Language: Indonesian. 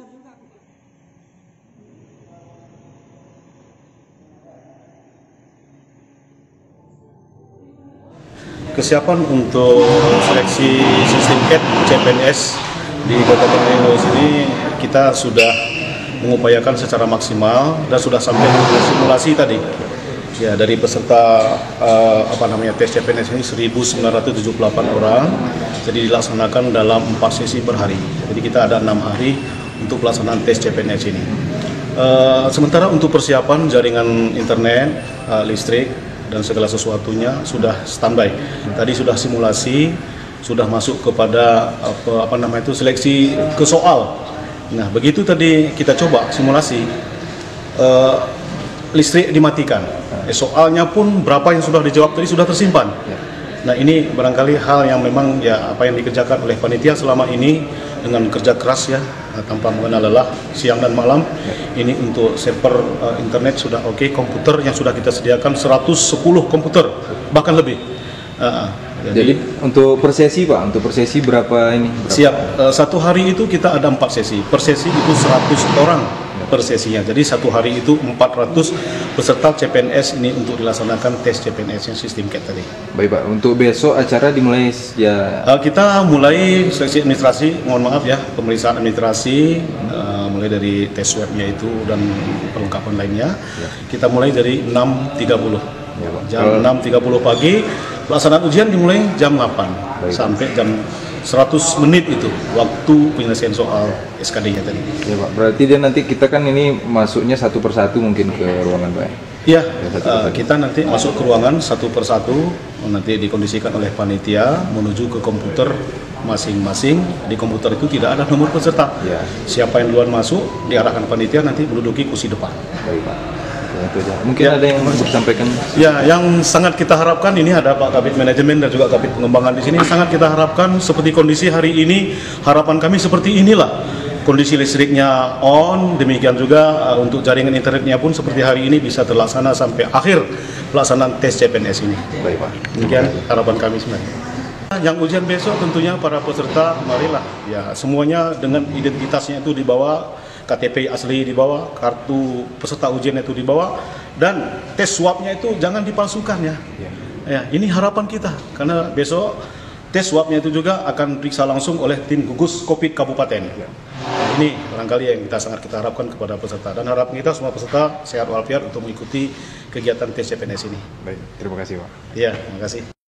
Kesiapan untuk seleksi sistem CAT CPNS di Kabupaten Lemos ini kita sudah mengupayakan secara maksimal dan sudah sampai ke simulasi tadi. Ya, dari peserta tes CPNS ini 1.978 orang, jadi dilaksanakan dalam 4 sesi per hari. Jadi kita ada 6 hari untuk pelaksanaan tes CPNS ini. Sementara untuk persiapan jaringan internet, listrik, dan segala sesuatunya sudah standby. Tadi sudah simulasi, sudah masuk kepada seleksi ke soal. Nah, begitu tadi kita coba simulasi, listrik dimatikan. Soalnya pun berapa yang sudah dijawab tadi sudah tersimpan. Nah, ini barangkali hal yang memang apa yang dikerjakan oleh panitia selama ini dengan kerja keras tanpa mengenal lelah siang dan malam. Ini untuk server internet sudah oke, komputer yang sudah kita sediakan 110 komputer bahkan lebih. Jadi untuk per sesi Pak, untuk per sesi berapa ini? Siap, satu hari itu kita ada 4 sesi, per sesi itu 100 orang per sesinya, jadi satu hari itu 400 peserta CPNS ini untuk dilaksanakan tes CPNS yang sistem CAT tadi. Baik Pak, untuk besok acara dimulai kita mulai seleksi administrasi, mohon maaf pemeriksaan administrasi, mulai dari tes webnya itu dan perlengkapan lainnya. Kita mulai dari 6.30, jam 6.30 pagi. Pelaksanaan ujian dimulai jam 8 sampai jam 100 menit itu waktu penyelesaian soal SKD-nya tadi. Ya Pak, berarti dia nanti kita kan ini masuknya satu persatu mungkin ke ruangan Pak? Iya, kita nanti masuk ke ruangan satu persatu, nanti dikondisikan oleh panitia menuju ke komputer masing-masing. Di komputer itu tidak ada nomor peserta. Siapa yang duluan masuk diarahkan panitia nanti menduduki kursi depan. Baik Pak. Mungkin ada yang mau disampaikan? Ya, yang sangat kita harapkan ini ada Pak Kabid Manajemen dan juga Kabid Pengembangan di sini. Sangat kita harapkan seperti kondisi hari ini, harapan kami seperti inilah. Kondisi listriknya on, demikian juga untuk jaringan internetnya pun seperti hari ini bisa terlaksana sampai akhir pelaksanaan tes CPNS ini. Baik Pak. Demikian harapan kami sebenarnya. Yang ujian besok tentunya para peserta marilah semuanya dengan identitasnya itu dibawa, KTP asli dibawa, kartu peserta ujian itu dibawa, dan tes swabnya itu jangan dipalsukan ini harapan kita karena besok tes swabnya itu juga akan periksa langsung oleh tim gugus COVID Kabupaten. Ini barangkali yang kita harapkan kepada peserta, dan harapan kita semua peserta sehat walafiat untuk mengikuti kegiatan tes CPNS ini. Baik, terima kasih Pak. Iya, terima kasih.